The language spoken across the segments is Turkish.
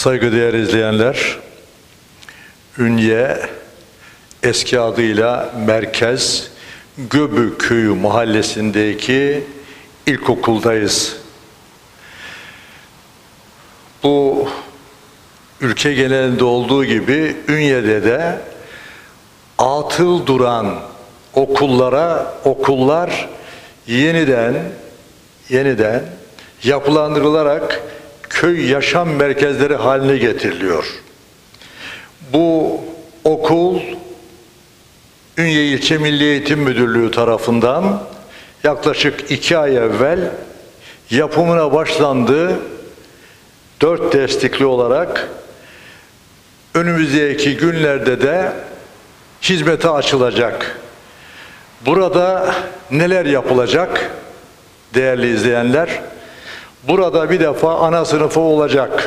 Saygıdeğer izleyenler, Ünye eski adıyla Merkez Göbü Köyü mahallesindeki ilkokuldayız. Bu ülke genelinde olduğu gibi Ünye'de de atıl duran okullar yeniden yapılandırılarak köy yaşam merkezleri haline getiriliyor. Bu okul Ünye İlçe Milli Eğitim Müdürlüğü tarafından yaklaşık 2 ay evvel yapımına başlandı. 4 destekli olarak önümüzdeki günlerde de hizmete açılacak. Burada neler yapılacak değerli izleyenler? Burada bir defa ana sınıfı olacak.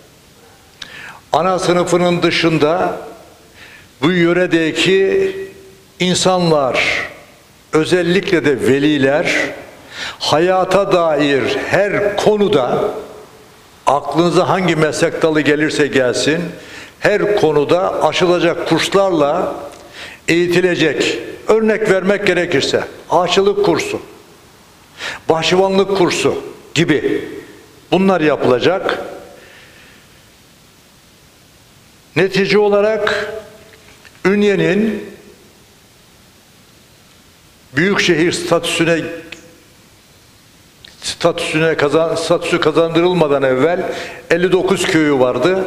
Ana sınıfının dışında bu yöredeki insanlar, özellikle de veliler, hayata dair her konuda, aklınıza hangi meslek dalı gelirse gelsin, her konuda aşılacak kurslarla eğitilecek. Örnek vermek gerekirse, ağaççılık kursu, bahçıvanlık kursu gibi bunlar yapılacak. Netice olarak Ünye'nin büyükşehir statüsü kazandırılmadan evvel 59 köyü vardı.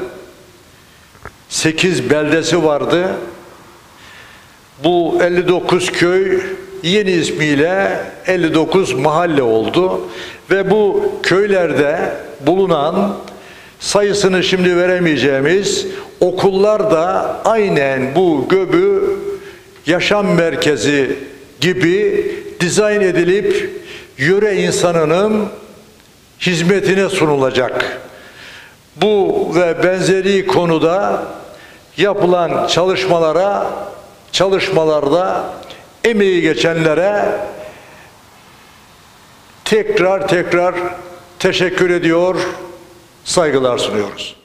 8 beldesi vardı. Bu 59 köy yeni ismiyle 59 mahalle oldu ve bu köylerde bulunan sayısını şimdi veremeyeceğimiz okullar da aynen bu Göbü Yaşam Merkezi gibi dizayn edilip yöre insanının hizmetine sunulacak. Bu ve benzeri konuda yapılan çalışmalarda emeği geçenlere tekrar teşekkür ediyor, saygılar sunuyoruz.